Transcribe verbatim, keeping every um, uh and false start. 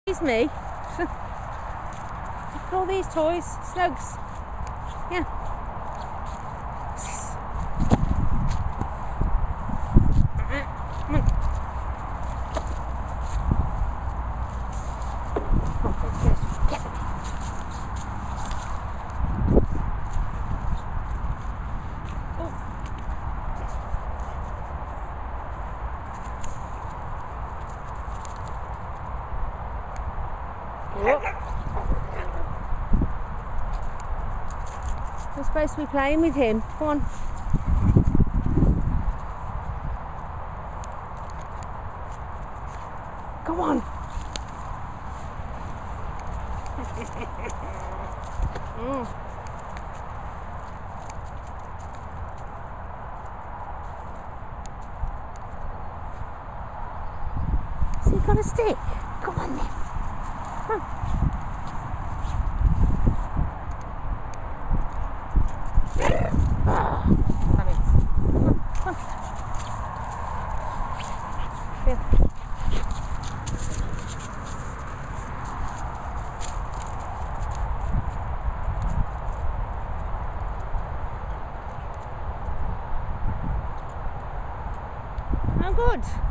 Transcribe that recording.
It's me. Look at all these toys. Snugs. Yeah. Come on. Get them. We're supposed to be playing with him. Come on. Come on. mm. So you got a stick? Come on then. Come on. Oh, good.